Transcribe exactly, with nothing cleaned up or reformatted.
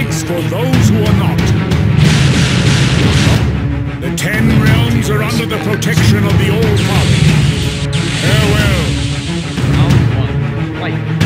place for those who are not. The Ten Realms are under the protection of the All-Father. Farewell. Round one. Fight.